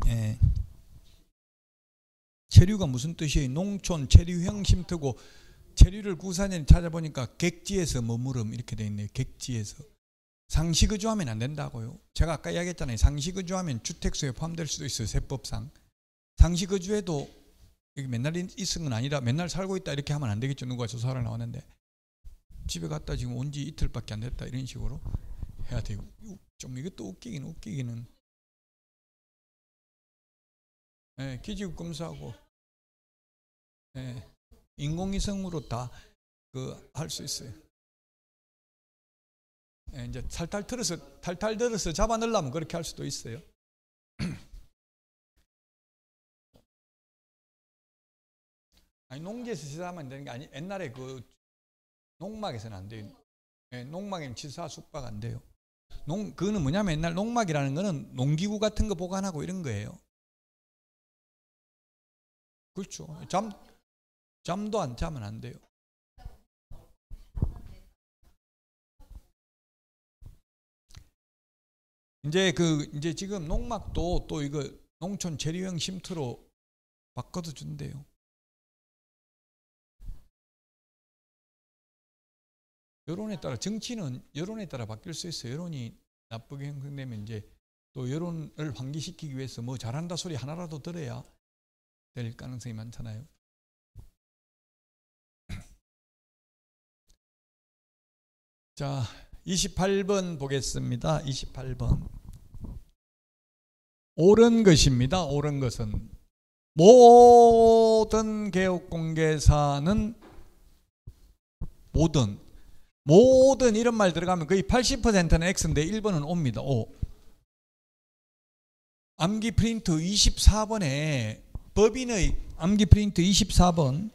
예. 체류가 무슨 뜻이에요? 농촌 체류형 쉼터고, 체류를 구사년 찾아보니까 객지에서 머무름 이렇게 돼 있네요. 객지에서. 상시거주하면 안 된다고요. 제가 아까 이야기했잖아요. 상시거주하면 주택수에 포함될 수도 있어요. 세법상. 상시거주에도 맨날 있은 건 아니라 맨날 살고 있다 이렇게 하면 안 되겠죠. 누가 조사를 나왔는데 집에 갔다 지금 온 지 이틀밖에 안 됐다 이런 식으로 해야 돼요. 좀 이것도 웃기기는. 예, 기지국 검사하고 예, 인공위성으로 다 할 수 있어요. 예, 이제 탈탈 들어서 잡아 넣으려면 그렇게 할 수도 있어요. 아니, 농지에서 치사하면 안 되는 게 아니, 옛날에 그 농막에서는 안 돼요. 예, 농막에는 치사 숙박 안 돼요. 그거는 뭐냐면 옛날 농막이라는 거는 농기구 같은 거 보관하고 이런 거예요. 그렇죠. 잠도 안 자면 안 돼요. 이제 지금 농막도 또 이거 농촌 체류형 쉼터로 바꿔도 준대요. 여론에 따라, 정치는 여론에 따라 바뀔 수 있어요. 여론이 나쁘게 형성되면 이제 또 여론을 환기시키기 위해서 뭐 잘한다 소리 하나라도 들어야 될 가능성이 많잖아요. 자, 28번 보겠습니다. 28번. 옳은 것입니다. 옳은 것은 모든 개업공개사는 모든 이런 말 들어가면 거의 80%는 X인데 1번은 O입니다. O. 암기 프린트 24번에 법인의 암기 프린트 24번,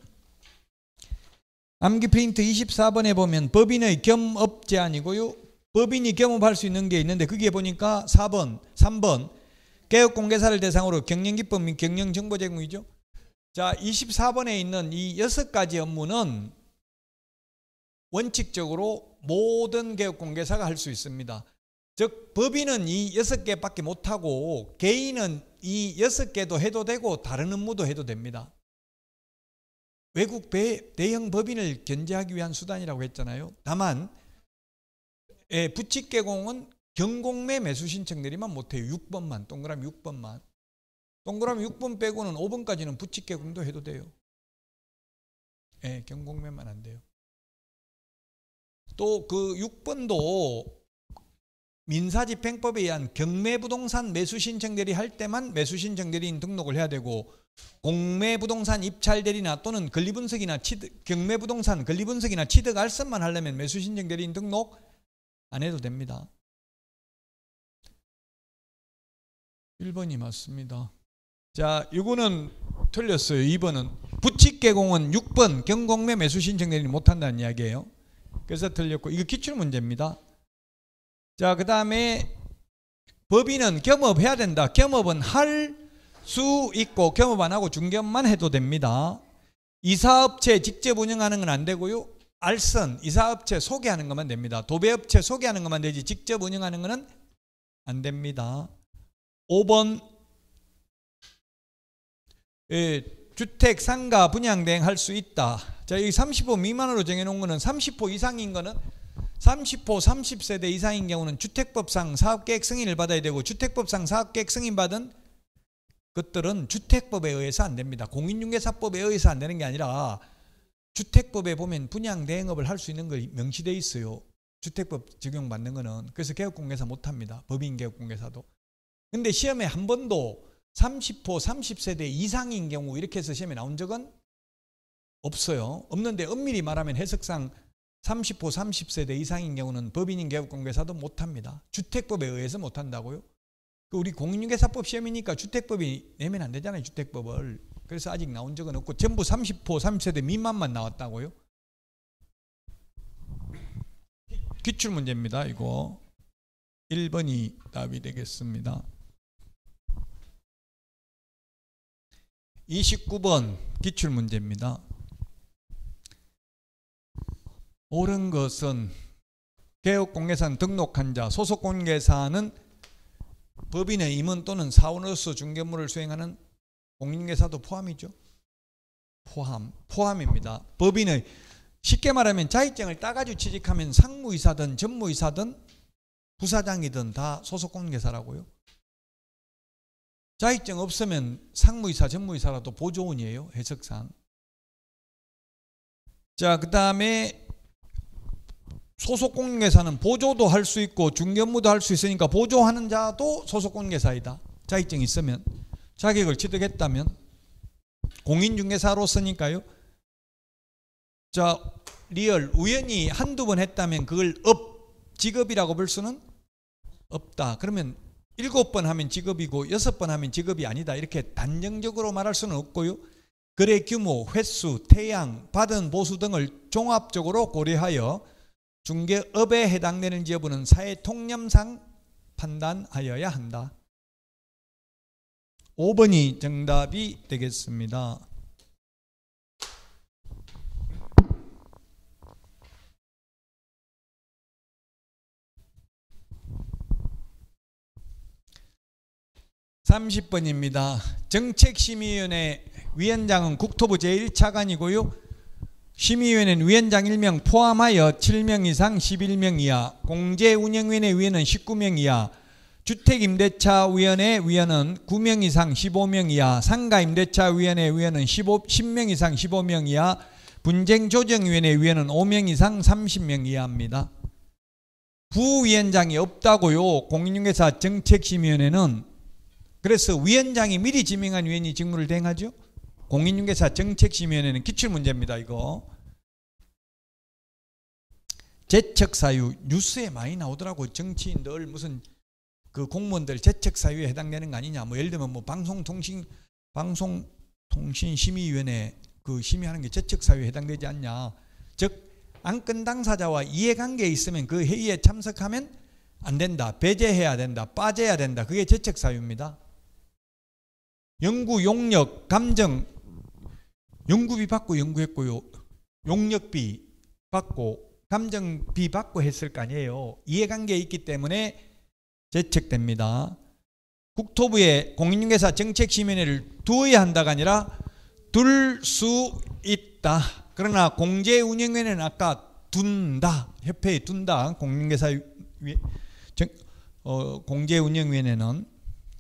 암기 프린트 24번에 보면 법인의 겸업 제한이고요. 법인이 겸업할 수 있는 게 있는데 거기에 보니까 3번 개업공개사를 대상으로 경영기법 및 경영정보 제공이죠. 자, 24번에 있는 이 6가지 업무는 원칙적으로 모든 개업공개사가 할 수 있습니다. 즉 법인은 이 6개밖에 못하고 개인은 이 6개도 해도 되고 다른 업무도 해도 됩니다. 외국 대형 법인을 견제하기 위한 수단이라고 했잖아요. 다만 부칙개공은 경공매 매수 신청 내리만 못해요. 6번만, 동그라미 6번만. 동그라미 6번 빼고는 5번까지는 부칙개공도 해도 돼요. 경공매만 안 돼요. 또 그 6번도 민사집행법에 의한 경매부동산 매수신청대리 할 때만 매수신청대리인 등록을 해야 되고, 공매부동산 입찰대리나 또는 권리분석이나 경매부동산 권리분석이나 취득 알선만 하려면 매수신청대리인 등록 안 해도 됩니다. 1번이 맞습니다. 자, 이거는 틀렸어요. 2번은 부칙개공은 6번 경공매 매수신청대리인 못한다는 이야기예요. 그래서 틀렸고, 이거 기출문제입니다. 자, 그 다음에 법인은 겸업해야 된다. 겸업은 할 수 있고 겸업 안 하고 중개업만 해도 됩니다. 이사업체 직접 운영하는 건 안 되고요. 알선, 이사업체 소개하는 것만 됩니다. 도배업체 소개하는 것만 되지 직접 운영하는 것은 안 됩니다. 5번 주택 상가 분양 대행 할 수 있다. 자, 여기 30호 미만으로 정해놓은 거는 30호 이상인 거는 30호 30세대 이상인 경우는 주택법상 사업계획 승인을 받아야 되고, 주택법상 사업계획 승인 받은 것들은 주택법에 의해서 안 됩니다. 공인중개사법에 의해서 안 되는 게 아니라 주택법에 보면 분양 대행업을 할 수 있는 거 명시되어 있어요. 주택법 적용받는 거는. 그래서 개업공개사 못합니다. 법인 개업공개사도. 근데 시험에 한 번도 30호 30세대 이상인 경우 이렇게 해서 시험에 나온 적은 없어요. 없는데 엄밀히 말하면 해석상 30호 30세대 이상인 경우는 법인인 개업공개사도 못합니다. 주택법에 의해서 못한다고요? 우리 공인중개사법 시험이니까 주택법이 내면 안 되잖아요. 주택법을. 그래서 아직 나온 적은 없고 전부 30호 30세대 미만만 나왔다고요? 기출문제입니다. 이거 1번이 답이 되겠습니다. 29번 기출문제입니다. 옳은 것은 개업공개사는 등록한 자, 소속공개사는 법인의 임원 또는 사원으로서 중개업무를 수행하는 공인중개사도 포함이죠. 포함입니다. 법인의 쉽게 말하면 자격증을 따가지고 취직하면 상무이사든 전무이사든 부사장이든 다 소속 공인중개사라고요. 자격증 없으면 상무이사, 전무이사라도 보조원이에요. 해석상. 자, 그 다음에 소속 공인중개사는 보조도 할 수 있고 중개업무도 할 수 있으니까 보조하는 자도 소속 공인중개사이다. 자격증이 있으면, 자격을 취득했다면 공인중개사로서니까요. 자, 리얼 우연히 한두 번 했다면 그걸 직업이라고 볼 수는 없다. 그러면 7번 하면 직업이고 6번 하면 직업이 아니다. 이렇게 단정적으로 말할 수는 없고요. 거래 규모, 횟수, 태양, 받은 보수 등을 종합적으로 고려하여 중개업에 해당되는지 여부는 사회 통념상 판단하여야 한다. 5번이 정답이 되겠습니다. (30번입니다) 정책심의위원회 위원장은 국토부 제1차관이고요. 심의위원회는 위원장 1명 포함하여 7명 이상 11명 이하, 공제운영위원회 위원은 19명 이하, 주택임대차위원회 위원은 9명 이상 15명 이하, 상가임대차위원회 위원은 10명 이상 15명 이하, 분쟁조정위원회 위원은 5명 이상 30명 이하입니다. 부위원장이 없다고요. 공인중개사 정책심의위원회는. 그래서 위원장이 미리 지명한 위원이 직무를 대행하죠. 공인중개사 정책심의위원회는 기출문제입니다. 이거 재척사유 뉴스에 많이 나오더라고. 정치인들 무슨 그 공무원들 재척사유에 해당되는 거 아니냐. 뭐 예를 들면 뭐 방송통신심의위원회 그 심의하는 게 재척사유에 해당되지 않냐. 즉 안건 당사자와 이해관계에 있으면 그 회의에 참석하면 안 된다. 배제해야 된다. 빠져야 된다. 그게 재척사유입니다. 연구, 용역, 감정, 연구비 받고 연구했고요. 용역비 받고 감정비 받고 했을 거 아니에요. 이해관계에 있기 때문에 제척됩니다. 국토부에 공인중개사 정책심의위원회를 두어야 한다가 아니라 둘 수 있다. 그러나 공제운영위원회는 아까 둔다. 협회에 둔다. 공인중개사 공제운영위원회는.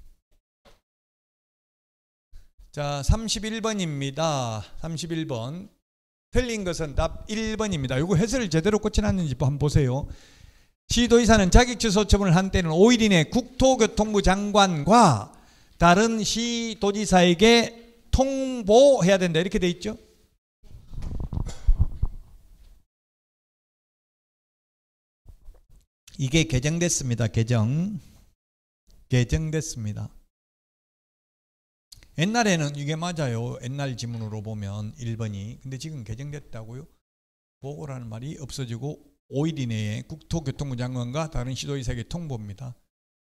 자, 31번입니다. 31번. 틀린 것은 답 1번입니다. 이거 해설을 제대로 꽂혀놨는지 한번 보세요. 시도지사는 자격취소 처분을 한 때는 5일 이내 국토교통부 장관과 다른 시도지사에게 통보해야 된다. 이렇게 돼 있죠. 이게 개정됐습니다. 개정됐습니다. 옛날에는 이게 맞아요. 옛날 지문으로 보면 1번이. 근데 지금 개정됐다고요. 보고라는 말이 없어지고 5일 이내에 국토교통부 장관과 다른 시도지사에게 통보입니다.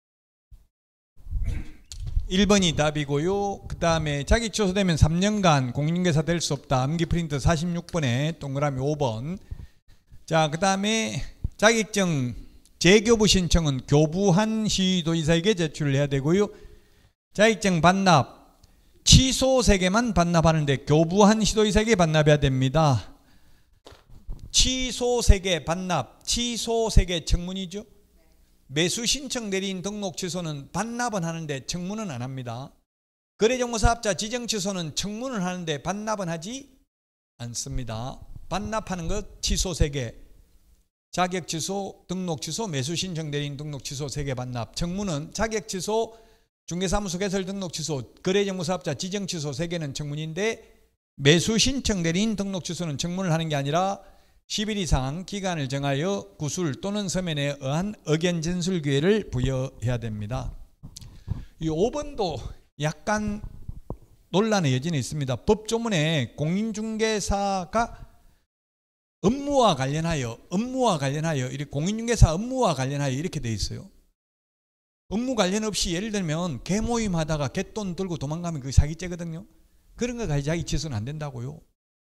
1번이 답이고요. 그 다음에 자격 취소되면 3년간 공인중개사 될 수 없다. 암기 프린트 46번에 동그라미 5번. 자, 그 다음에 자격증 재교부 신청은 교부한 시도지사에게 제출을 해야 되고요. 자격증 반납 취소 세계만 반납하는데 교부한 시도지사에게 반납해야 됩니다. 취소 세계 반납, 취소 세계 청문이죠. 매수 신청 대리인 등록 취소는 반납은 하는데 청문은 안 합니다. 거래정보사업자 지정 취소는 청문을 하는데 반납은 하지 않습니다. 반납하는 것 취소 세계, 자격 취소, 등록 취소, 매수 신청 대리인 등록 취소 세계 반납. 청문은 자격 취소, 중개사무소 개설 등록 취소, 거래정보사업자 지정 취소 세 개는 청문인데 매수 신청 대리인 등록 취소는 청문을 하는 게 아니라 10일 이상 기간을 정하여 구술 또는 서면에 의한 의견 진술 기회를 부여해야 됩니다. 이 5번도 약간 논란의 여지는 있습니다. 법조문에 공인중개사가 업무와 관련하여 이렇게 공인중개사 업무와 관련하여 이렇게 돼 있어요. 업무 관련 없이 예를 들면 개모임 하다가 갯돈 들고 도망가면 그게 사기죄거든요. 그런 거 가지고 자기 취소는 안 된다고요.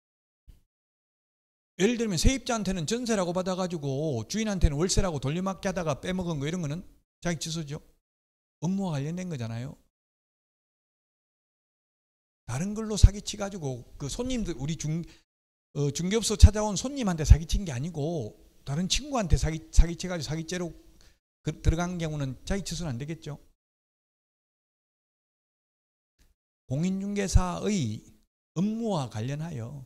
예를 들면 세입자한테는 전세라고 받아가지고 주인한테는 월세라고 돌려막기 하다가 빼먹은 거 이런 거는 자기 취소죠. 업무와 관련된 거잖아요. 다른 걸로 사기치 가지고 그 손님들 우리 중개업소 찾아온 손님한테 사기친 게 아니고 다른 친구한테 사기치 가지고 사기죄로 들어간 경우는 자기치수는 안 되겠죠. 공인중개사의 업무와 관련하여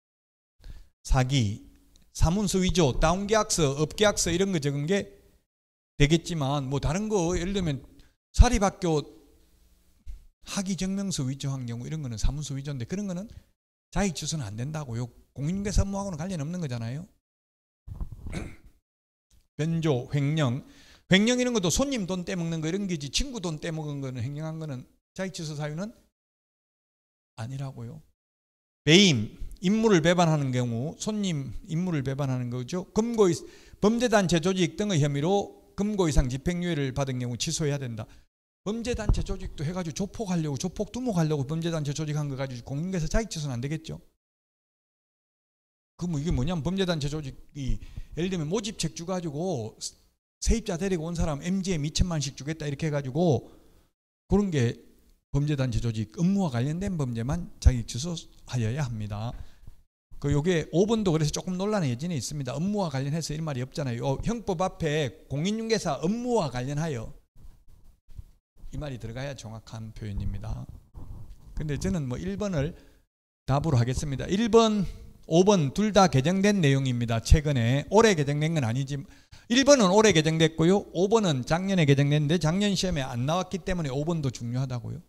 사기, 사문서 위조, 다운계약서, 업계약서 이런 거 적은 게 되겠지만 뭐 다른 거 예를 들면 사립학교 학위증명서 위조한 경우 이런 거는 사문서 위조인데 그런 거는 자격지수는 안 된다고요. 공인중개사 업무하고는 관련 없는 거잖아요. 변조, 횡령 이런 것도 손님 돈 떼먹는 거 이런 게지 친구 돈 떼먹은 거는 횡령한 거는 자격지수 사유는 아니라고요. 배임, 임무를 배반하는 경우 손님 임무를 배반하는 거죠. 범죄단체 조직 등의 혐의로 금고 이상 집행유예를 받은 경우 취소해야 된다. 범죄단체 조직도 해가지고 조폭하려고 조폭 두목하려고 범죄단체 조직한 거 가지고 공인중개사 자격지수는 안 되겠죠. 그럼 이게 뭐냐면 범죄단체 조직이 예를 들면 모집책 주가지고 세입자 데리고 온 사람 MGM 2천만 원씩 주겠다 이렇게 해가지고 그런 게 범죄단체 조직 업무와 관련된 범죄만 자격지수하여야 합니다. 요게 5번도 그래서 조금 논란의 여지는 있습니다. 업무와 관련해서 이런 말이 없잖아요. 형법 앞에 공인중개사 업무와 관련하여 이 말이 들어가야 정확한 표현입니다. 근데 저는 뭐 1번을 답으로 하겠습니다. 1번, 5번 둘 다 개정된 내용입니다. 최근에 올해 개정된 건 아니지. 1번은 올해 개정됐고요. 5번은 작년에 개정됐는데 작년 시험에 안 나왔기 때문에 5번도 중요하다고요.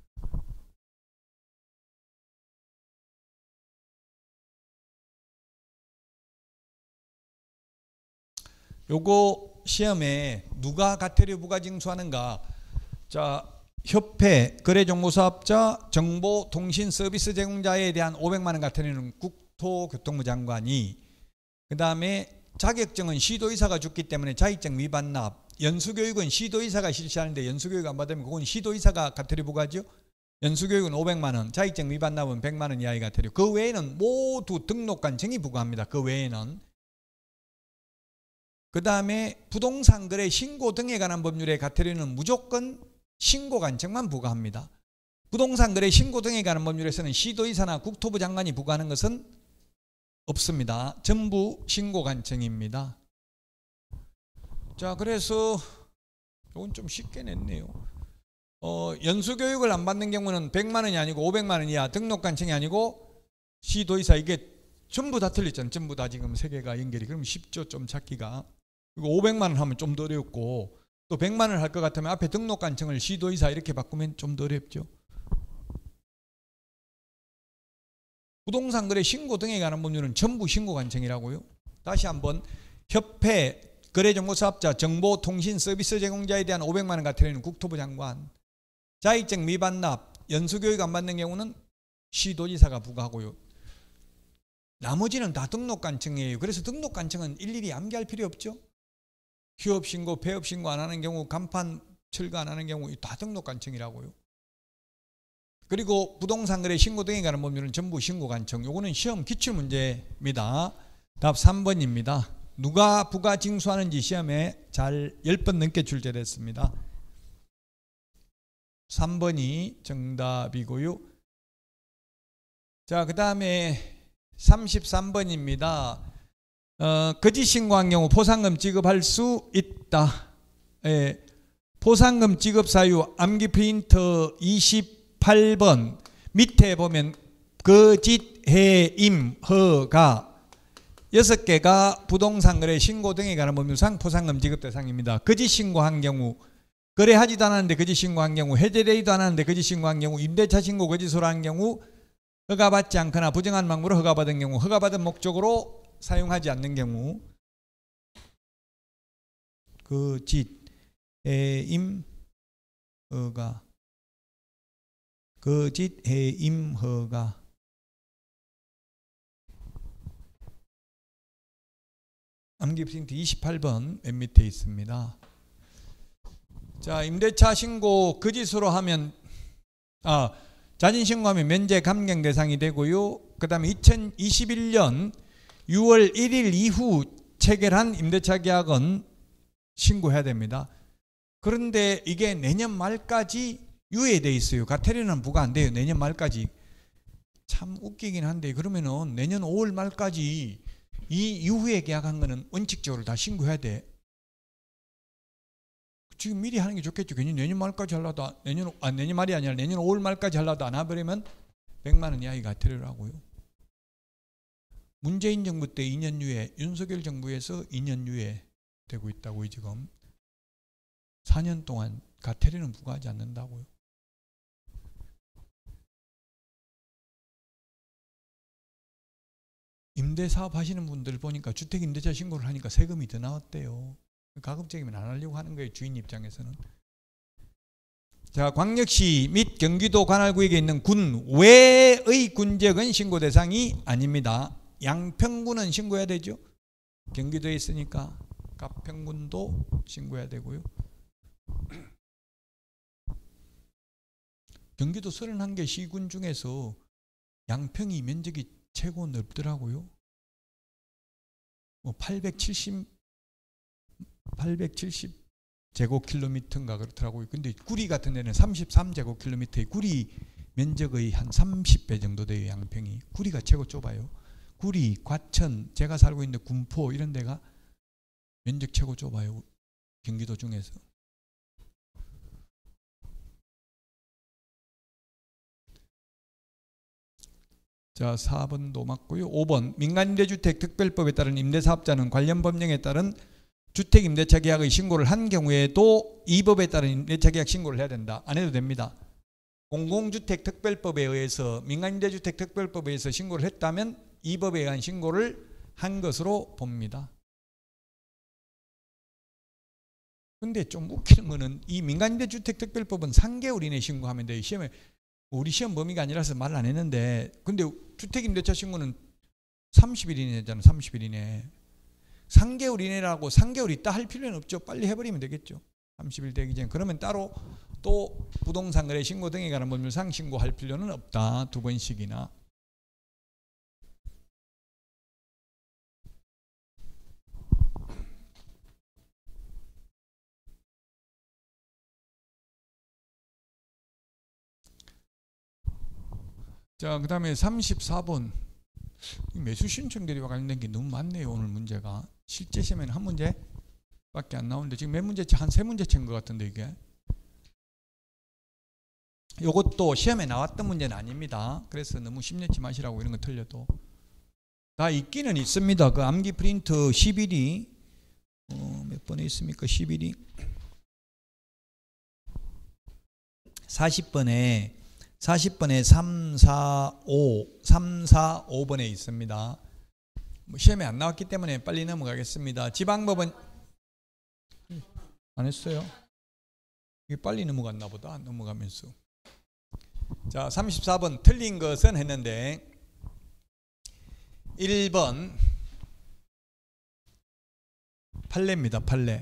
요거 시험에 누가 과태료 부과징수하는가? 자, 협회, 거래정보사업자, 정보통신서비스 제공자에 대한 500만 원 과태료는 국토교통부 장관이, 그 다음에 자격증은 시도의사가 줬기 때문에 자격증 위반 납, 연수교육은 시도의사가 실시하는데 연수교육 안 받으면 그건 시도의사가 과태료 부과죠. 연수교육은 500만 원, 자격증 위반 납은 100만 원 이하의 과태료. 그 외에는 모두 등록관청이 부과합니다. 그 외에는. 그 다음에 부동산 거래 신고 등에 관한 법률의 과태료는 무조건 신고관청만 부과합니다. 부동산 거래 신고 등에 관한 법률에서는 시도의사나 국토부 장관이 부과하는 것은 없습니다. 전부 신고관청입니다. 자, 그래서 이건 좀 쉽게 냈네요. 연수교육을 안 받는 경우는 100만 원이 아니고 500만 원 이하, 등록관청이 아니고 시도의사. 이게 전부 다 틀렸잖아요. 전부 다 지금 세 개가 연결이. 그럼 쉽죠, 좀 찾기가. 그리고 500만 원 하면 좀 더 어렵고, 또 100만 원 할 것 같으면 앞에 등록관청을 시도의사 이렇게 바꾸면 좀 더 어렵죠. 부동산 거래 신고 등에 관한 법률은 전부 신고관청이라고요. 다시 한번, 협회, 거래정보사업자, 정보통신서비스 제공자에 대한 500만 원 과태료는 국토부 장관, 자격증 위반 납, 연수교육 안 받는 경우는 시도지사가 부과하고요. 나머지는 다 등록관청이에요. 그래서 등록관청은 일일이 암기할 필요 없죠. 휴업신고, 폐업신고 안 하는 경우, 간판 철거 안 하는 경우 다 등록관청이라고요. 그리고 부동산 거래 신고 등에 관한 법률은 전부 신고관청. 요거는 시험 기출문제입니다. 답 3번입니다. 누가 부과징수하는지 시험에 잘 10번 넘게 출제됐습니다. 3번이 정답이고요. 자, 그 다음에 33번입니다. 거짓 신고한 경우 포상금 지급할 수 있다. 예, 포상금 지급 사유 암기 프린터 28번 밑에 보면 거짓, 해임, 허가 6개가 부동산 거래 신고 등에 관한 법률상 포상금 지급 대상입니다. 거짓 신고한 경우, 거래하지도 않았는데 거짓 신고한 경우, 해제되지도 않았는데 거짓 신고한 경우, 임대차 신고 거짓으로 한 경우, 허가받지 않거나 부정한 방법으로 허가받은 경우, 허가받은 목적으로 사용하지 않는 경우, 거짓, 해임, 허가, 거짓, 해임, 허가. 암기 프린트 28번 맨 밑에 있습니다. 자, 임대차 신고 거짓으로 하면 자진 신고하면 면제 감경 대상이 되고요. 그 다음에 2021년 6월 1일 이후 체결한 임대차 계약은 신고해야 됩니다. 그런데 이게 내년 말까지 유예돼 있어요. 과태료는 부과 안 돼요. 내년 말까지. 참 웃기긴 한데 그러면은 내년 5월 말까지 이 이후에 계약한 거는 원칙적으로 다 신고해야 돼. 지금 미리 하는 게 좋겠죠. 괜히 내년 말까지 하려다 내년 말이 아니라 내년 5월 말까지 하려다 안 해버리면 100만 원 이하의 과태료라고요. 문재인 정부 때 2년 유예, 윤석열 정부에서 2년 유예 되고 있다고요. 지금 4년 동안 과태료는 부과하지 않는다고요. 임대사업 하시는 분들 보니까 주택임대차 신고를 하니까 세금이 더 나왔대요. 가급적이면 안 하려고 하는 거예요. 주인 입장에서는. 자, 광역시 및 경기도 관할구역에 있는 군 외의 군지역은 신고 대상이 아닙니다. 양평군은 신고해야 되죠. 경기도에 있으니까 가평군도 신고해야 되고요. 경기도 31개 시군 중에서 양평이 면적이 최고 넓더라고요. 뭐 870 제곱킬로미터인가 그렇더라고요. 근데 구리 같은 데는 33제곱킬로미터의 구리 면적의 한 30배 정도 돼요. 양평이. 구리가 최고 좁아요. 구리, 과천, 제가 살고 있는 군포 이런 데가 면적 최고 좁아요. 경기도 중에서. 자, 4번도 맞고요. 5번 민간임대주택 특별법에 따른 임대사업자는 관련 법령에 따른 주택임대차 계약의 신고를 한 경우에도 이 법에 따른 임대차 계약 신고를 해야 된다. 안 해도 됩니다. 공공주택 특별법에 의해서 민간임대주택 특별법에 의해서 신고를 했다면 이 법에 의한 신고를 한 것으로 봅니다. 근데 좀 웃기는 거는 이 민간임대주택 특별법은 3개월 이내에 신고하면 돼요. 시험에 우리 시험 범위가 아니라서 말을 안 했는데, 근데 주택임대차 신고는 30일 이내잖아요. 30일 이내. 3개월 이내라고 3개월 있다 할 필요는 없죠. 빨리 해버리면 되겠죠. 30일 되기 전에. 그러면 따로 또 부동산 거래 신고 등에 관한 법률상 신고할 필요는 없다. 2번씩이나. 자, 그 다음에 34번. 매수 신청대리와 관련된 게 너무 많네요. 오늘 문제가. 실제 시험에는 한 문제밖에 안 나오는데 지금 몇 문제째? 한 3문제 친 것 같은데 이게. 이것도 시험에 나왔던 문제는 아닙니다. 그래서 너무 심려치 마시라고 이런 거 틀려도. 다 있기는 있습니다. 그 암기 프린트 11이 몇 번에 있습니까? 11이 40번에 3, 4, 5번에 있습니다. 시험에 안 나왔기 때문에 빨리 넘어가겠습니다. 지방법은 안 했어요. 이게 빨리 넘어갔나 보다. 넘어가면서. 자, 34번 틀린 것은 했는데 1번 판례입니다. 판례.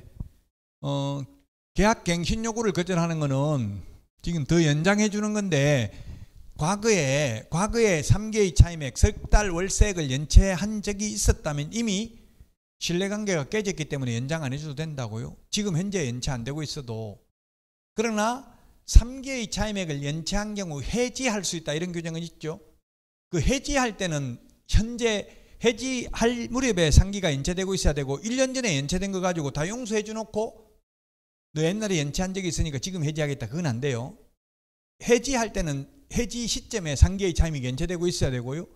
계약갱신 요구를 거절하는 거는 지금 더 연장해 주는 건데 과거에 3개의 차임액 석 달 월세액을 연체한 적이 있었다면 이미 신뢰관계가 깨졌기 때문에 연장 안 해줘도 된다고요. 지금 현재 연체 안 되고 있어도. 그러나 3개의 차임액을 연체한 경우 해지할 수 있다 이런 규정은 있죠. 그 해지할 때는 현재 해지할 무렵에 상기가 연체되고 있어야 되고 1년 전에 연체된 거 가지고 다 용서해 주놓고 너 옛날에 연체한 적이 있으니까 지금 해지하겠다. 그건 안 돼요. 해지할 때는 해지 시점에 상기의 차임이 연체되고 있어야 되고요.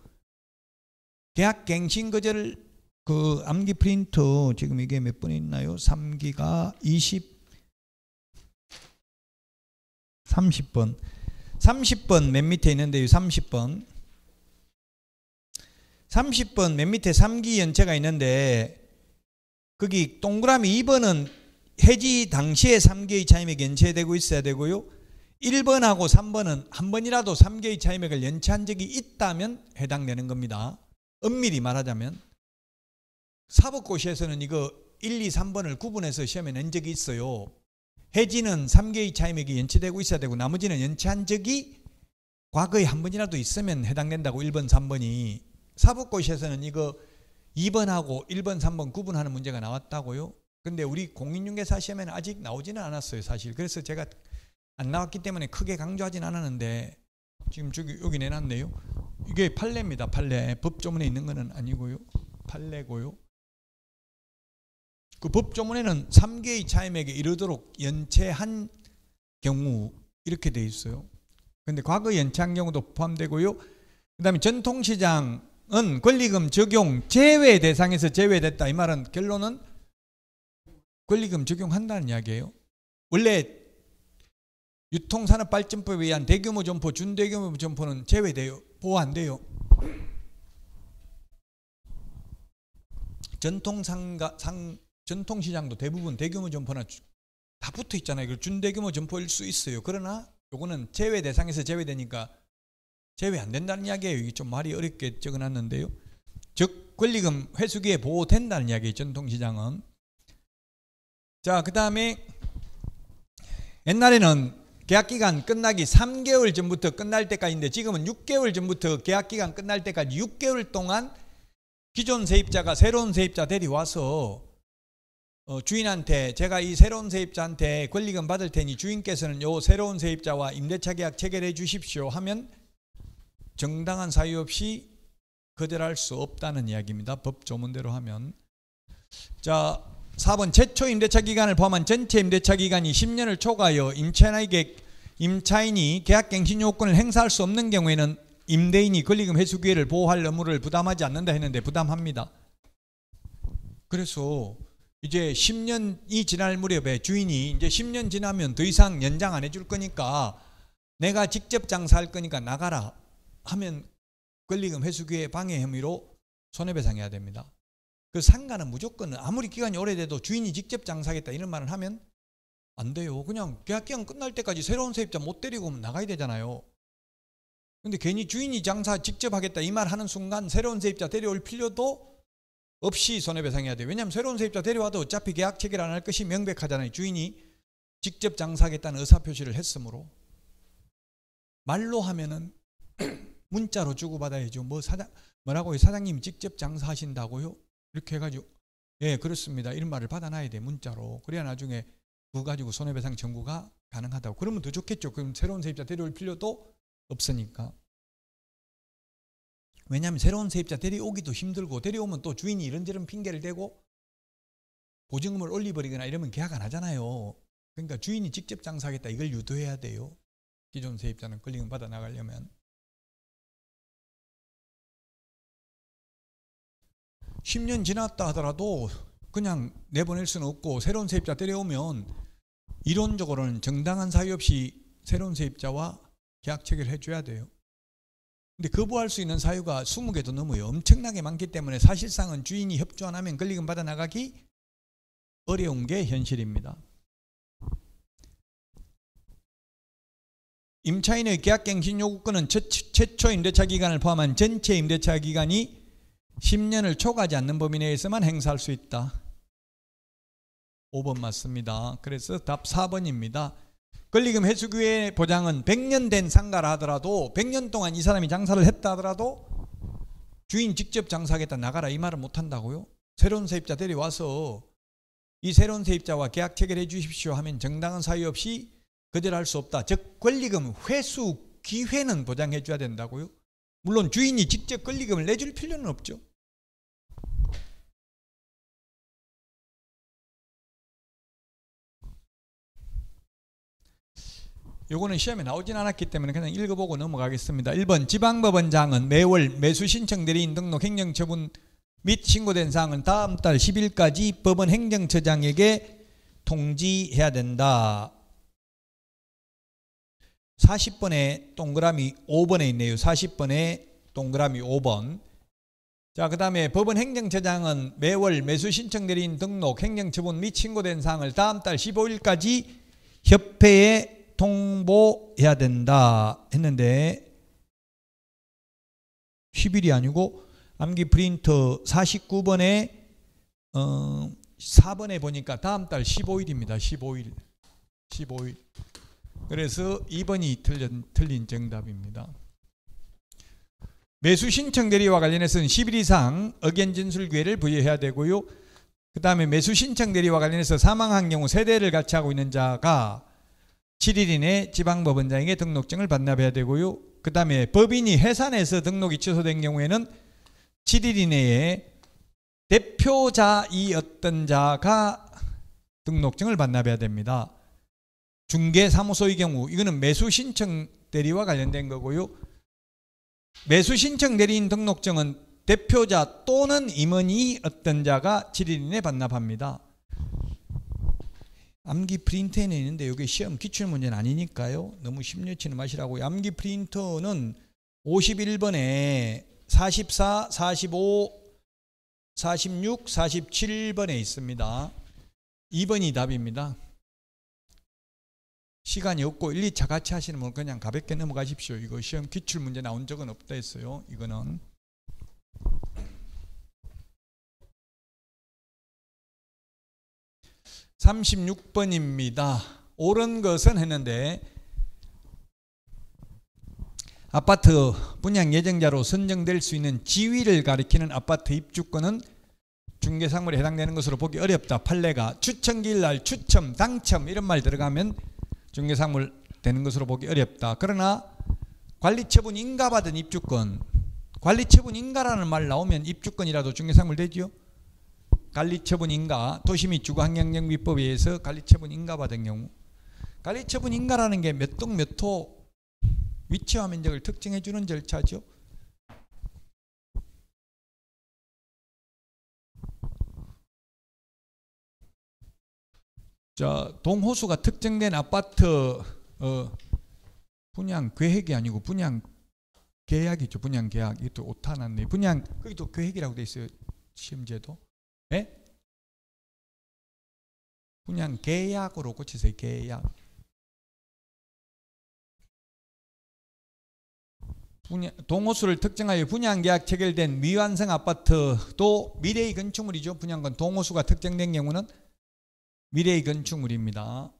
계약갱신 거절 그 암기 프린트 지금 이게 몇 번에 있나요? 3기가 30번. 30번 맨 밑에 있는데요. 30번 맨 밑에 3기 연체가 있는데 거기 동그라미 2번은 해지 당시에 3개의 차임액이 연체되고 있어야 되고요. 1번하고 3번은 한 번이라도 3개의 차임액을 연체한 적이 있다면 해당되는 겁니다. 엄밀히 말하자면 사법고시에서는 이거 1, 2, 3번을 구분해서 시험에 낸 적이 있어요. 해지는 3개의 차임액이 연체되고 있어야 되고 나머지는 연체한 적이 과거에 한 번이라도 있으면 해당된다고 1번, 3번이. 사법고시에서는 이거 2번하고 1번, 3번 구분하는 문제가 나왔다고요. 근데 우리 공인중개사 시험에는 아직 나오지는 않았어요, 사실. 그래서 제가 안 나왔기 때문에 크게 강조하진 않았는데 지금 여기 내놨네요. 이게 판례입니다. 판례. 법조문에 있는 거는 아니고요. 판례고요. 그 법조문에는 3개의 차임액에 이르도록 연체한 경우 이렇게 돼 있어요. 근데 과거 연체한 경우도 포함되고요. 그 다음에 전통시장은 권리금 적용 제외 대상에서 제외됐다. 이 말은 결론은 권리금 적용한다는 이야기예요. 원래 유통산업발전법에 의한 대규모 점포, 준대규모 점포는 제외돼요. 보호 안 돼요. 전통시장도 대부분 대규모 점포나 다 붙어 있잖아요. 준대규모 점포일 수 있어요. 그러나 요거는 제외 대상에서 제외되니까 제외 안 된다는 이야기예요. 이게 좀 말이 어렵게 적어놨는데요. 즉 권리금 회수기에 보호된다는 이야기예요. 전통시장은. 자, 그 다음에 옛날에는 계약기간 끝나기 3개월 전부터 끝날 때까지인데 지금은 6개월 전부터 계약기간 끝날 때까지 6개월 동안 기존 세입자가 새로운 세입자 데려와서 주인한테 제가 이 새로운 세입자한테 권리금 받을 테니 주인께서는 요 새로운 세입자와 임대차 계약 체결해 주십시오 하면 정당한 사유 없이 거절할 수 없다는 이야기입니다. 법 조문대로 하면. 자, 4번 최초 임대차 기간을 포함한 전체 임대차 기간이 10년을 초과하여 임차인이 계약갱신 요건을 행사할 수 없는 경우에는 임대인이 권리금 회수 기회를 보호할 의무를 부담하지 않는다 했는데 부담합니다. 그래서 이제 10년이 지날 무렵에 주인이 이제 10년 지나면 더 이상 연장 안 해줄 거니까 내가 직접 장사할 거니까 나가라 하면 권리금 회수 기회 방해 혐의로 손해배상해야 됩니다. 그 상가는 무조건 아무리 기간이 오래돼도 주인이 직접 장사하겠다 이런 말을 하면 안 돼요. 그냥 계약기간 끝날 때까지 새로운 세입자 못 데리고 나가야 되잖아요. 근데 괜히 주인이 장사 직접 하겠다 이 말 하는 순간 새로운 세입자 데려올 필요도 없이 손해배상해야 돼요. 왜냐하면 새로운 세입자 데려와도 어차피 계약 체결 안 할 것이 명백하잖아요. 주인이 직접 장사하겠다는 의사표시를 했으므로. 말로 하면은 문자로 주고받아야죠. 뭐라고요? 사장님이 직접 장사하신다고요? 이렇게 해가지고 예 그렇습니다 이런 말을 받아놔야 돼 문자로. 그래야 나중에 그거 가지고 손해배상 청구가 가능하다고. 그러면 더 좋겠죠. 그럼 새로운 세입자 데려올 필요도 없으니까. 왜냐하면 새로운 세입자 데려오기도 힘들고 데려오면 또 주인이 이런저런 핑계를 대고 보증금을 올려버리거나 이러면 계약 안 하잖아요. 그러니까 주인이 직접 장사하겠다 이걸 유도해야 돼요. 기존 세입자는 권리금 받아 나가려면. 10년 지났다 하더라도 그냥 내보낼 수는 없고 새로운 세입자 데려오면 이론적으로는 정당한 사유 없이 새로운 세입자와 계약 체결을 해줘야 돼요. 근데 거부할 수 있는 사유가 20개도 넘어요. 엄청나게 많기 때문에 사실상은 주인이 협조 안 하면 권리금 받아 나가기 어려운 게 현실입니다. 임차인의 계약갱신 요구권은 최초 임대차 기간을 포함한 전체 임대차 기간이 10년을 초과하지 않는 범위 내에서만 행사할 수 있다. 5번 맞습니다. 그래서 답 4번입니다. 권리금 회수 기회 보장은 100년 된 상가라 하더라도 100년 동안 이 사람이 장사를 했다 하더라도 주인 직접 장사하겠다 나가라 이 말을 못한다고요. 새로운 세입자 데려와서 이 새로운 세입자와 계약 체결해 주십시오 하면 정당한 사유 없이 거절할 수 없다. 즉 권리금 회수 기회는 보장해 줘야 된다고요. 물론 주인이 직접 권리금을 내줄 필요는 없죠. 요거는 시험에 나오진 않았기 때문에 그냥 읽어보고 넘어가겠습니다. 1번 지방법원장은 매월 매수 신청 대리인 등록 행정처분 및 신고된 사항은 다음 달 10일까지 법원 행정처장에게 통지해야 된다. 40번에 동그라미 5번에 있네요. 40번에 동그라미 5번. 자, 그 다음에 법원 행정처장은 매월 매수 신청 대리인 등록 행정처분 및 신고된 사항을 다음 달 15일까지 협회에 통보해야 된다 했는데 10일이 아니고 암기 프린터 49번에 4번에 보니까 다음 달 15일입니다. 15일. 그래서 2번이 틀린 정답입니다. 매수 신청 대리와 관련해서는 10일 이상 의견 진술 기회를 부여해야 되고요. 그 다음에 매수 신청 대리와 관련해서 사망한 경우 세대를 같이 하고 있는 자가 7일 이내 지방법원장에게 등록증을 반납해야 되고요. 그 다음에 법인이 해산해서 등록이 취소된 경우에는 7일 이내에 대표자이었던 자가 등록증을 반납해야 됩니다. 중개사무소의 경우 이거는 매수 신청 대리와 관련된 거고요. 매수 신청 대리인 등록증은 대표자 또는 임원이 어떤 자가 7일 이내 반납합니다. 암기 프린터에는 있는데 이게 시험 기출문제는 아니니까요. 너무 심려치는 마시라고요. 암기 프린터는 51번에 44, 45, 46, 47번에 있습니다. 2번이 답입니다. 시간이 없고 1, 2차 같이 하시는 분은 그냥 가볍게 넘어가십시오. 이거 시험 기출문제 나온 적은 없다 했어요. 이거는. (36번입니다) 옳은 것은 했는데 아파트 분양 예정자로 선정될 수 있는 지위를 가리키는 아파트 입주권은 중개상물에 해당되는 것으로 보기 어렵다. 판례가 추첨기일 날 추첨, 당첨 이런 말 들어가면 중개상물 되는 것으로 보기 어렵다. 그러나 관리처분 인가받은 입주권, 관리처분 인가라는 말 나오면 입주권이라도 중개상물 되지요. 관리처분 인가, 도시및 주거환경정비법에 의해서 관리처분 인가받은 경우, 관리처분 인가라는 게 몇 동 몇 호 위치와 면적을 특정해 주는 절차죠. 자, 동호수가 특정된 아파트 분양 계획이 아니고 분양 계약이죠. 분양 계약. 이것도 오타 났네. 분양 거기도 계획이라고 돼 있어요. 시험제도. 네? 분양 계약으로 고치세요. 계약. 동호수를 특정하여 분양계약 체결된 미완성 아파트도 미래의 건축물이죠. 분양권 동호수가 특정된 경우는 미래의 건축물입니다.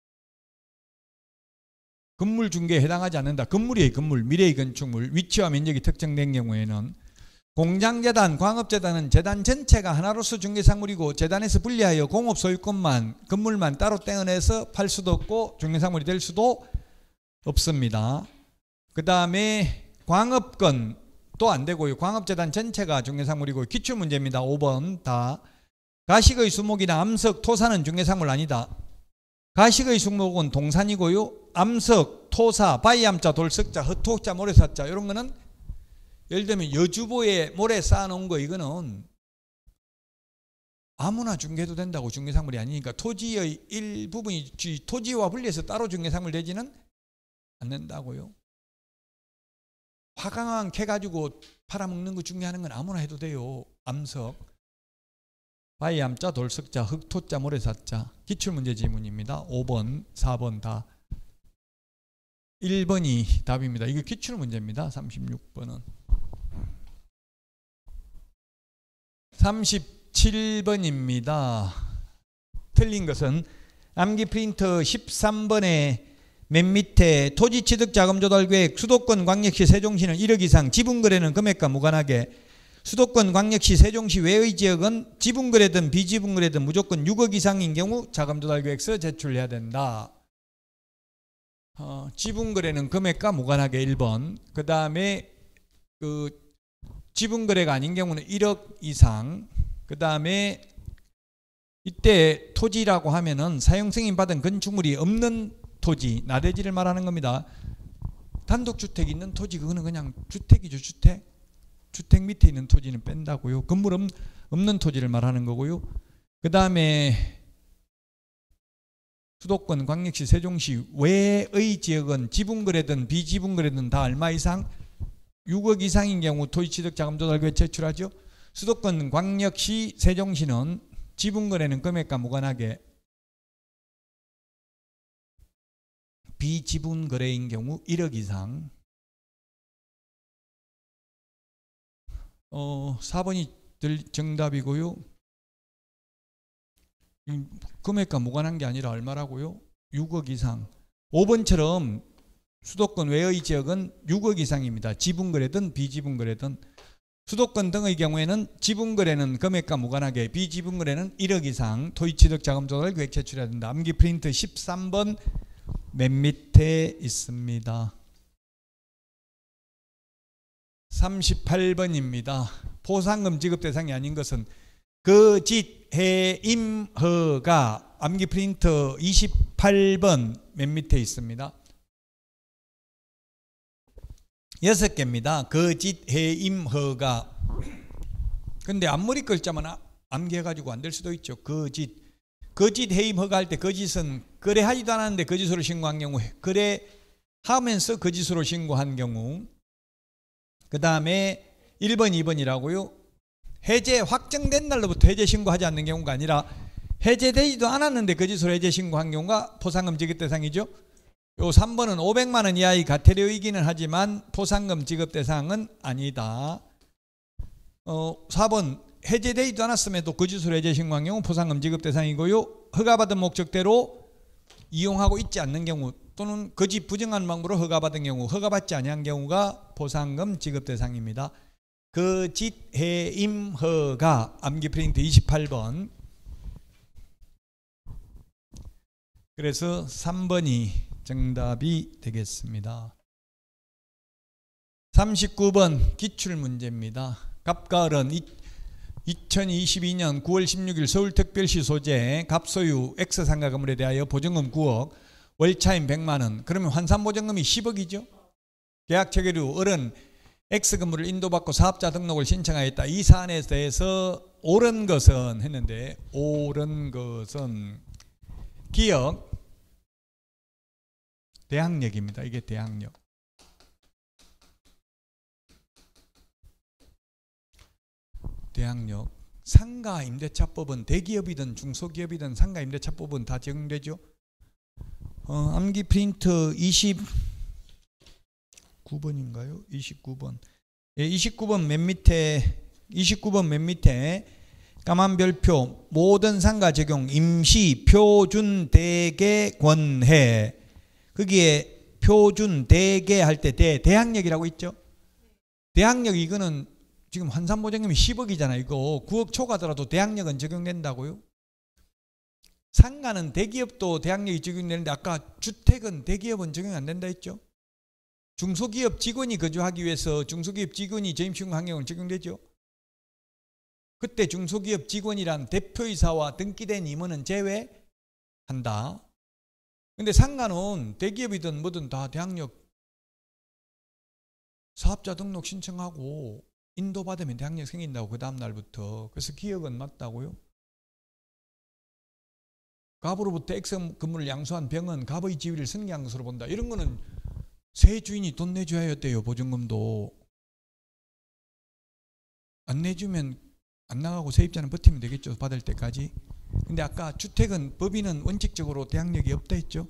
건물 중개에 해당하지 않는다. 건물이에요. 건물. 미래의 건축물. 위치와 면적이 특정된 경우에는 공장재단, 광업재단은 재단 전체가 하나로서 중개상물이고 재단에서 분리하여 공업 소유권만, 건물만 따로 떼어내서 팔 수도 없고 중개상물이 될 수도 없습니다. 그 다음에 광업건 또 안 되고요. 광업재단 전체가 중개상물이고 기출문제입니다. 5번 다. 가식의 수목이나 암석, 토사는 중개상물 아니다. 가식의 수목은 동산이고요. 암석, 토사, 바위암자, 돌석자, 헛토자, 모래사자 이런 거는 예를 들면 여주보에 모래 쌓아놓은 거 이거는 아무나 중개해도 된다고. 중개상물이 아니니까 토지의 일부분이 토지와 분리해서 따로 중개상물 되지는 않는다고요. 화강암 캐가지고 팔아먹는 거 중개하는 건 아무나 해도 돼요. 암석, 바위암자, 돌석자, 흑토자, 모래사자. 기출문제 지문입니다. 5번, 4번 다. 1번이 답입니다. 이거 기출문제입니다. 36번은. 37번입니다. 틀린 것은 암기 프린터 13번에 맨 밑에 토지취득자금조달계획 수도권 광역시 세종시는 1억 이상 지분거래는 금액과 무관하게 수도권 광역시 세종시 외의 지역은 지분거래든 비지분거래든 무조건 6억 이상인 경우 자금조달계획서 제출해야 된다. 지분거래는 금액과 무관하게 1번. 그 다음에 지분거래가 아닌 경우는 1억 이상. 그 다음에 이때 토지라고 하면은 사용승인 받은 건축물이 없는 토지, 나대지를 말하는 겁니다. 단독주택이 있는 토지 그거는 그냥 주택이죠. 주택 밑에 있는 토지는 뺀다고요. 건물 없는 토지를 말하는 거고요. 그 다음에 수도권 광역시 세종시 외의 지역은 지분거래든 비지분거래든 다 얼마 이상? 6억 이상인 경우 토지취득자금조달계획 제출하죠. 수도권 광역시 세종시는 지분거래는 금액과 무관하게 비지분거래인 경우 1억 이상. 4번이 정답이고요. 금액과 무관한 게 아니라 얼마라고요? 6억 이상. 5번처럼 수도권 외의 지역은 6억 이상입니다. 지분거래든 비지분거래든. 수도권 등의 경우에는 지분거래는 금액과 무관하게 비지분거래는 1억 이상 토지취득 자금 조달 계획 제출해야 된다. 암기 프린트 13번 맨 밑에 있습니다. 38번입니다. 포상금 지급 대상이 아닌 것은 거짓, 해, 임, 허가 암기 프린트 28번 맨 밑에 있습니다. 6개입니다. 거짓, 해, 임, 허가. 근데 앞머리 글자만 암기해가지고 안 될 수도 있죠. 거짓, 해, 임, 허가 할 때 거짓은 거래하지도 않았는데 거짓으로 신고한 경우, 거래하면서 거짓으로 신고한 경우. 그 다음에 1번, 2번이라고요. 해제 확정된 날로부터 해제 신고하지 않는 경우가 아니라 해제되지도 않았는데 거짓으로 해제 신고한 경우가 포상금 지급 대상이죠. 요 3번은 500만 원 이하의 과태료이기는 하지만 포상금 지급 대상은 아니다. 4번 해제되지도 않았음에도 거짓으로 해제 신고한 경우 포상금 지급 대상이고요. 허가받은 목적대로 이용하고 있지 않는 경우 또는 거짓 부정한 방법으로 허가받은 경우, 허가받지 아니한 경우가 포상금 지급 대상입니다. 거짓, 해, 임, 허가 암기 프린트 28번. 그래서 3번이 정답이 되겠습니다. 39번 기출문제입니다. 갑가을은 2022년 9월 16일 서울특별시 소재 갑소유 X상가 건물에 대하여 보증금 9억, 월차임 100만원. 그러면 환산보증금이 10억이죠. 계약체결후 어른 X 건물을 인도받고 사업자 등록을 신청하였다. 이 사안에 대해서 옳은 것은 했는데, 옳은 것은 기억, 대항력입니다. 이게 대항력. 대항력. 상가임대차법은 대기업이든 중소기업이든 상가임대차법은 다 적용되죠. 암기 프린트 29번인가요? 29번. 예, 29번 맨 밑에 까만 별표 모든 상가 적용 임시 표준 대개 권해. 거기에 표준 대개 할 때 대항력이라고 있죠. 대항력 이거는 지금 환산보증금이 10억이잖아요. 이거 9억 초과하더라도 대항력은 적용된다고요. 상가는 대기업도 대항력이 적용되는데 아까 주택은 대기업은 적용 안 된다 했죠. 중소기업 직원이 거주하기 위해서 중소기업 직원이 재임신고 환경을 적용되죠. 그때 중소기업 직원이란 대표이사와 등기된 임원은 제외한다. 근데 상가는 대기업이든 뭐든 다 대항력 사업자 등록 신청하고 인도받으면 대항력 생긴다고 그 다음 날부터. 그래서 기억은 맞다고요. 갑으로부터 X 건물을 양수한 병은 갑의 지위를 승계한 것으로 본다. 이런 거는 세 주인이 돈 내줘야 했대요. 보증금도. 안 내주면 안 나가고 세입자는 버티면 되겠죠. 받을 때까지. 근데 아까 주택은 법인은 원칙적으로 대항력이 없다 했죠.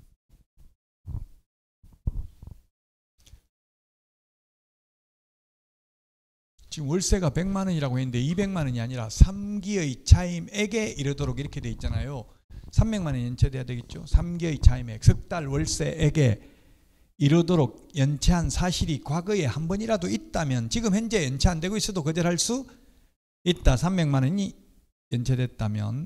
지금 월세가 100만 원이라고 했는데 200만 원이 아니라 3기의 차임액에 이르도록 이렇게 돼 있잖아요. 300만 원 연체돼야 되겠죠. 3기의 차임액, 석 달 월세액에 이르도록 연체한 사실이 과거에 한 번이라도 있다면, 지금 현재 연체 안 되고 있어도 거절할 수 있다. 300만 원이 연체됐다면.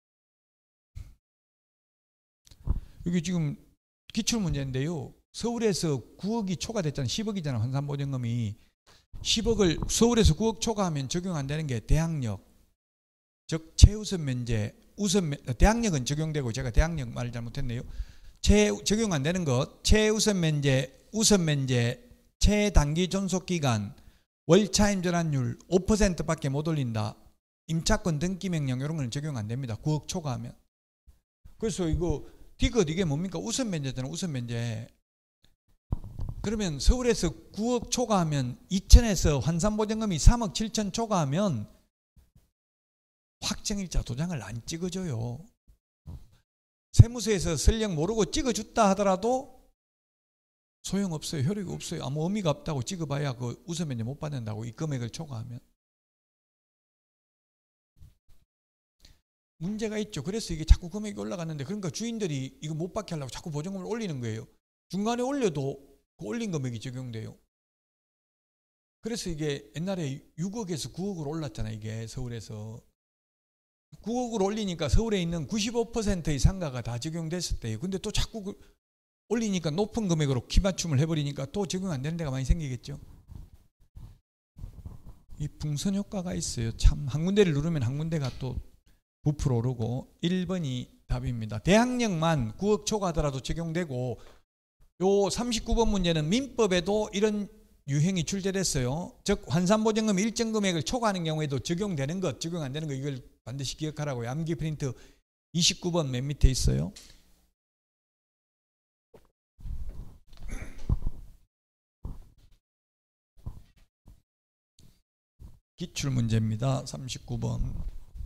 여기 지금 기출문제인데요. 서울에서 9억이 초과됐잖아요. 10억이잖아요. 환산보증금이. 10억을 서울에서 9억 초과하면 적용 안 되는 게 대항력, 즉 최우선 면제, 대항력은 적용되고, 제가 대항력 말을 잘못했네요. 적용 안 되는 것, 최우선 면제, 우선 면제, 최단기 존속기간, 월차임 전환율 5%밖에 못 올린다. 임차권 등기 명령 이런 거는 적용 안 됩니다. 9억 초과하면. 그래서 이거 디귿 이게 뭡니까? 우선 면제잖아요. 우선 면제. 그러면 서울에서 9억 초과하면 이천에서 환산보증금이 3억 7천 초과하면 확정일자 도장을 안 찍어줘요. 세무서에서 설령 모르고 찍어줬다 하더라도 소용없어요. 효력이 없어요. 아무 의미가 없다고 찍어봐야 그 우선면제 못 받는다고, 이 금액을 초과하면. 문제가 있죠. 그래서 이게 자꾸 금액이 올라갔는데, 그러니까 주인들이 이거 못 받게 하려고 자꾸 보증금을 올리는 거예요. 중간에 올려도 그 올린 금액이 적용돼요. 그래서 이게 옛날에 6억에서 9억으로 올랐잖아요. 이게 서울에서 9억으로 올리니까 서울에 있는 95%의 상가가 다 적용됐었대요. 근데 또 자꾸 올리니까 높은 금액으로 기맞춤을 해버리니까 또 적용 안 되는 데가 많이 생기겠죠. 이 풍선 효과가 있어요. 참 한 군데를 누르면 한 군데가 또 부풀어 오르고. 1번이 답입니다. 대학력만 9억 초과하더라도 적용되고, 요 39번 문제는 민법에도 이런 유형이 출제됐어요. 즉 환산보증금 일정 금액을 초과하는 경우에도 적용되는 것, 적용 안 되는 것, 이걸 반드시 기억하라고요. 암기 프린트 29번 맨 밑에 있어요. 기출문제입니다. 39번.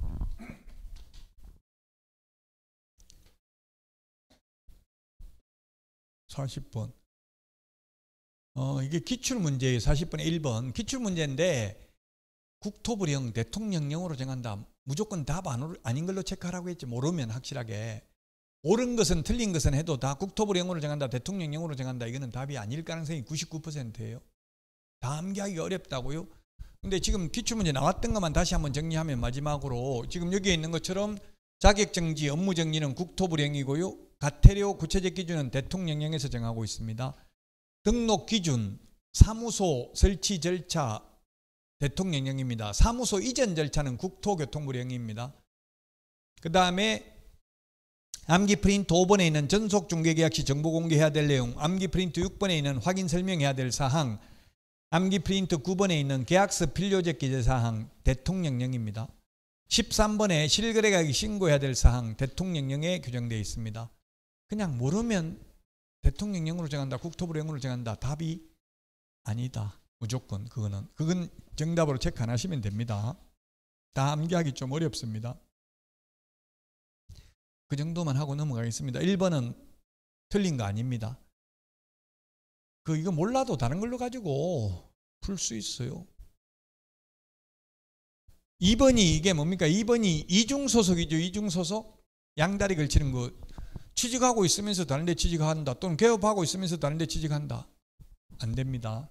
이게 기출문제예요. 40번에 1번. 기출문제인데 국토부령 대통령령으로 정한다. 무조건 답 아닌 걸로 체크하라고 했죠. 모르면 확실하게. 옳은 것은 틀린 것은 해도 다 국토부령으로 정한다. 대통령령으로 정한다. 이거는 답이 아닐 가능성이 99%예요. 다 암기하기 어렵다고요. 근데 지금 기출문제 나왔던 것만 다시 한번 정리하면 마지막으로 지금 여기에 있는 것처럼 자격정지, 업무정지는 국토부령이고요. 가태료 구체적 기준은 대통령령에서 정하고 있습니다. 등록 기준, 사무소 설치 절차 대통령령입니다. 사무소 이전 절차는 국토교통부령입니다. 그 다음에 암기 프린트 5번에 있는 전속중개계약 시 정보 공개해야 될 내용, 암기 프린트 6번에 있는 확인 설명해야 될 사항, 암기 프린트 9번에 있는 계약서 필요적 기재사항 대통령령입니다. 13번에 실거래가격 신고해야 될 사항 대통령령에 규정되어 있습니다. 그냥 모르면 대통령령으로 정한다, 국토부령으로 정한다, 답이 아니다. 무조건 그건 정답으로 체크 안 하시면 됩니다. 다 암기하기 좀 어렵습니다. 그 정도만 하고 넘어가겠습니다. 1번은 틀린 거 아닙니다. 이거 몰라도 다른 걸로 가지고 풀 수 있어요. 2번이 이게 뭡니까? 2번이 이중소속이죠. 이중소속. 양다리 걸치는 거. 취직하고 있으면서 다른 데 취직한다. 또는 개업하고 있으면서 다른 데 취직한다. 안 됩니다.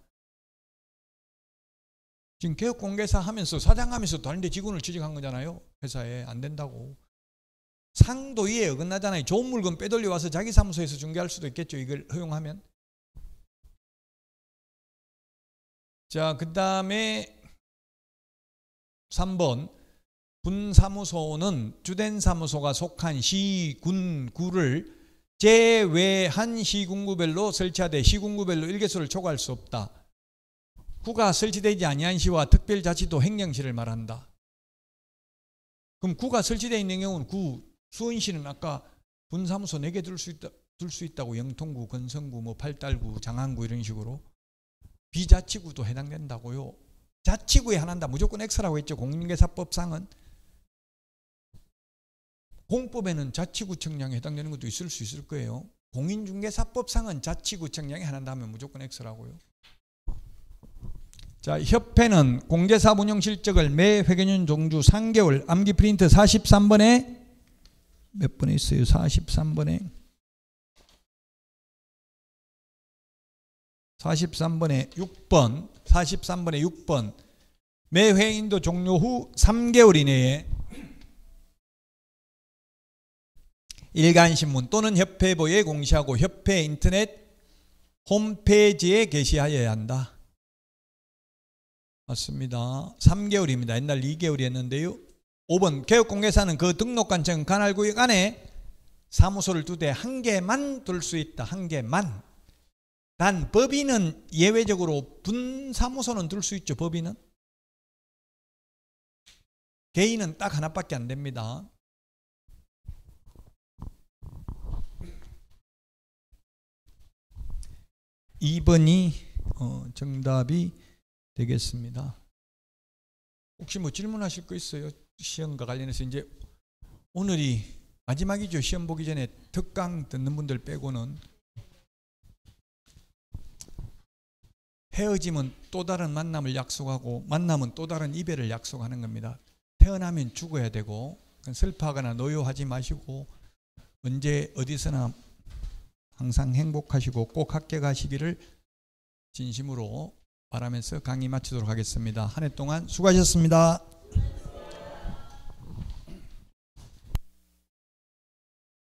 지금 개업공개사 하면서 사장하면서 다른 데 직원을 취직한 거잖아요. 회사에. 안 된다고. 상도위에 어긋나잖아요. 좋은 물건 빼돌려 와서 자기 사무소에서 중개할 수도 있겠죠. 이걸 허용하면. 자, 그 다음에 3번. 분사무소는 주된 사무소가 속한 시, 군, 구를 제외한 시군구별로 설치하되 시군구별로 일개소를 초과할 수 없다. 구가 설치되지 아니한 시와 특별자치도 행정시를 말한다. 그럼 구가 설치되어 있는 경우는 수원시는 아까 분사무소 4개 둘 수 있다고. 영통구, 건성구, 팔달구, 장안구 이런 식으로. 비자치구도 해당된다고요. 자치구에 하나다. 무조건 X라고 했죠. 공인중개사법상은. 공법에는 자치구청장에 해당되는 것도 있을 수 있을 거예요. 공인중개사법상은 자치구청장에 하나다 면 무조건 X라고요. 자, 협회는 공제사업 운영 실적을 매 회계년 종주 3개월 암기 프린트 43번에 몇 번에 있어요? 43번에 43번에 6번 매 회인도 종료 후 3개월 이내에 일간신문 또는 협회보에 공시하고 협회 인터넷 홈페이지에 게시하여야 한다. 맞습니다. 3개월입니다. 옛날 2개월이었는데요. 5번 개업공개사는 그 등록관청 관할구역 안에 사무소를 2대 1개만 둘 수 있다. 1개만. 단 법인은 예외적으로 분사무소는 둘 수 있죠. 법인은. 개인은 딱 하나밖에 안 됩니다. (2번이) 정답이 되겠습니다. 혹시 질문하실 거 있어요? 시험과 관련해서. 이제 오늘이 마지막이죠. 시험 보기 전에 특강 듣는 분들 빼고는. 헤어짐은 또 다른 만남을 약속하고 만남은 또 다른 이별을 약속하는 겁니다. 태어나면 죽어야 되고 슬퍼하거나 노여하지 마시고 언제 어디서나 항상 행복하시고 꼭 합격하시기를 진심으로 바라면서 강의 마치도록 하겠습니다. 한 해 동안 수고하셨습니다.